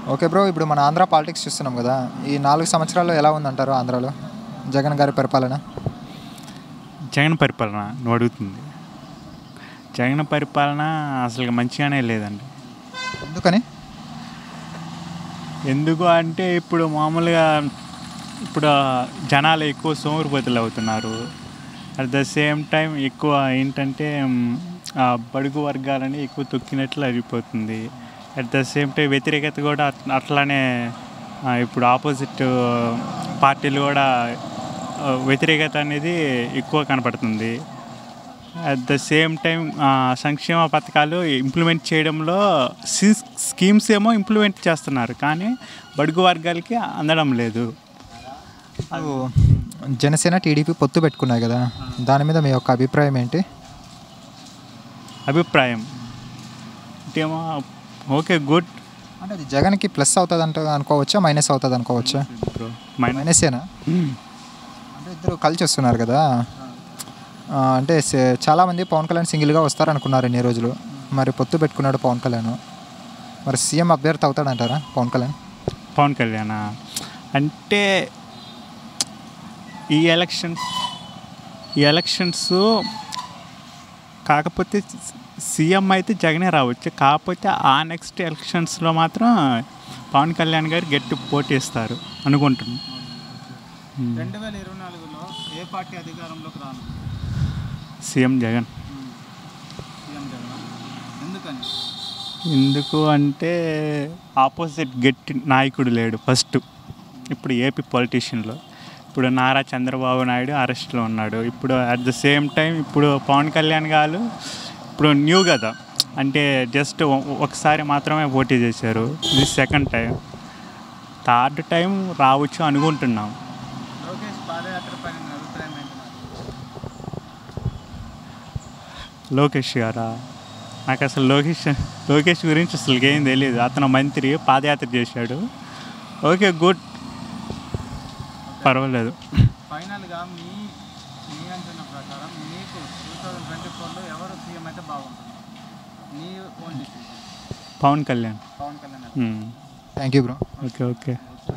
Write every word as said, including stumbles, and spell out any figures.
Okay bro, ఇప్పుడు మన Andhra politics చూస్తున్నాం కదా, ఈ నాలుగు సంవత్సరాల్లో ఎలా ఉందంటారు ఆంధ్రాలో జగన్ గారి పరిపాలన? జగన్ పరిపాలన నువ్వు అడుగుతుంది. జగన్ పరిపాలన అసలు మంచిగానే లేదండి. ఎందుకని? ఎందుకు అంటే ఇప్పుడు మామూలుగా ఇప్పుడు జనాలు ఎక్కువ సోమరిపోతులు అవుతున్నారు. అట్ ద సేమ్ టైం ఎక్కువ ఏంటంటే బడుగు వర్గాలని ఎక్కువ తొక్కినట్లు అయిపోతుంది. అట్ ద సేమ్ టైం వ్యతిరేకత కూడా అట్లానే ఇప్పుడు ఆపోజిట్ పార్టీలు కూడా వ్యతిరేకత అనేది ఎక్కువ కనపడుతుంది. అట్ ద సేమ్ టైం సంక్షేమ పథకాలు ఇంప్లిమెంట్ చేయడంలో స్కీమ్స్ ఏమో ఇంప్లిమెంట్ చేస్తున్నారు, కానీ బడుగు వర్గాలకి అందడం లేదు. జనసేన టీడీపీ పొత్తు పెట్టుకున్నాయి కదా, దాని మీద మీ యొక్క అభిప్రాయం ఏంటి? అభిప్రాయం ఏమో ఓకే గుడ్. అంటే అది జగన్కి ప్లస్ అవుతుంది అంటే అనుకోవచ్చా, మైనస్ అవుతుంది అనుకోవచ్చా? మైనసేనా? అంటే ఇద్దరు కలిసి వస్తున్నారు కదా, అంటే చాలామంది పవన్ కళ్యాణ్ సింగిల్గా వస్తారు అనుకున్నారు ఇన్ని రోజులు. మరి పొత్తు పెట్టుకున్నాడు పవన్ కళ్యాణ్, మరి సీఎం అభ్యర్థి అవుతాడంటారా పవన్ కళ్యాణ్? పవన్ కళ్యాణ్ అంటే ఈ ఎలక్షన్స్ ఈ ఎలక్షన్స్ కాకపోతే సీఎం అయితే జగనే రావచ్చు, కాకపోతే ఆ నెక్స్ట్ ఎలక్షన్స్లో మాత్రం పవన్ కళ్యాణ్ గారు గట్టి పోటీ ఇస్తారు అనుకుంటున్నాను. రెండు వేల ఇరవై నాలుగులో ఏ పార్టీ అధికారంలోకి రాను? సీఎం జగన్. సీఎం జగన్ ఎందుకని? ఎందుకు అంటే ఆపోజిట్ గట్టి నాయకుడు లేడు ఫస్ట్. ఇప్పుడు ఏపీ పొలిటీషియన్లో ఇప్పుడు నారా చంద్రబాబు నాయుడు అరెస్ట్లో ఉన్నాడు. ఇప్పుడు అట్ ద సేమ్ టైం ఇప్పుడు పవన్ కళ్యాణ్ గారు ఇప్పుడు న్యూ కదా, అంటే జస్ట్ ఒకసారి మాత్రమే పోటీ చేశారు, ఇది సెకండ్ టైం. థర్డ్ టైం రావచ్చు అనుకుంటున్నాం. లోకేష్ గారా? నాకు అసలు లోకేష్ లోకేష్ గురించి అసలు ఏం తెలియదు. అతను మంత్రి పాదయాత్ర చేశాడు. ఓకే గుడ్, పర్వాలేదు. ఫైనల్గా మీ మీ అంచనా ప్రకారం మీకు టూ థౌజండ్ ట్వంటీ ఫోర్లో ఎవరు సీఎం అయితే బాగుంటుంది? మీ own decision. Pawan Kalyan. Pawan Kalyan. Thank you bro. Okay okay